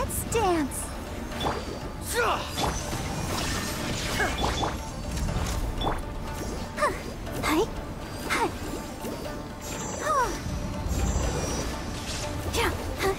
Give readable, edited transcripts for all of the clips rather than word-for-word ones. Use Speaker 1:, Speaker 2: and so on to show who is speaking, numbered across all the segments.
Speaker 1: Let's dance. Hi. Hi. Yeah.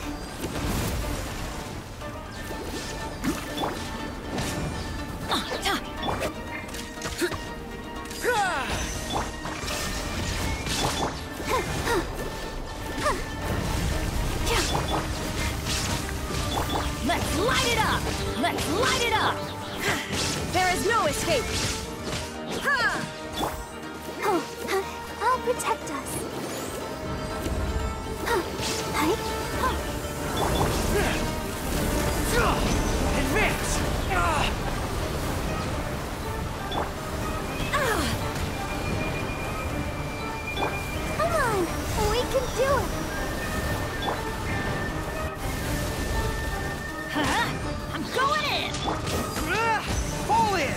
Speaker 2: Let's light it up! Let's light it up! There is no escape!
Speaker 1: Oh, I'll protect us. Hi.
Speaker 3: Advance!
Speaker 1: Come on, we can do it.
Speaker 2: I'm going in!
Speaker 3: Fall in!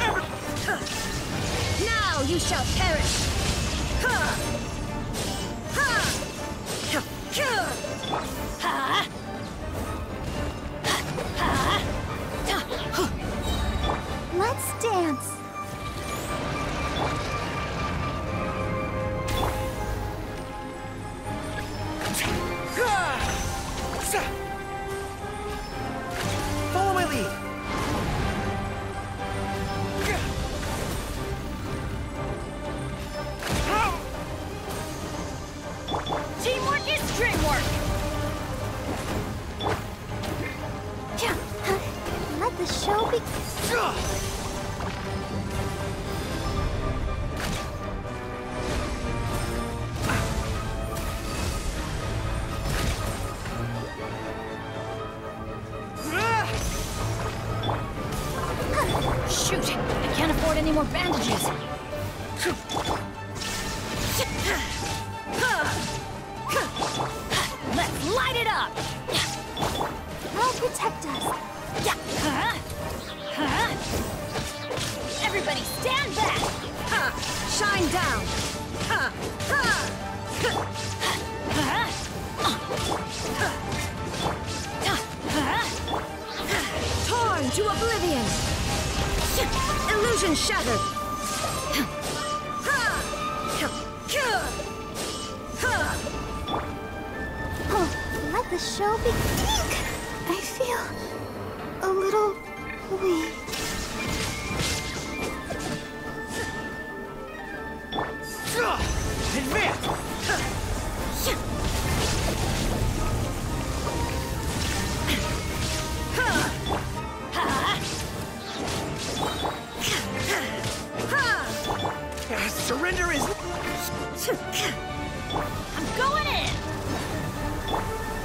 Speaker 2: Now you shall perish!
Speaker 1: Let's dance.
Speaker 3: Follow my lead!
Speaker 2: Teamwork is dreamwork!
Speaker 1: Yeah. Let the show begin.
Speaker 2: Shoot! I can't afford any more bandages! Let's light it up!
Speaker 1: I'll protect us.
Speaker 2: Everybody stand back! Shine down! Torn to oblivion! Illusion shattered!
Speaker 1: Oh, let the show begin. I feel a little weak.
Speaker 3: Advance! Surrender is...
Speaker 2: I'm going in!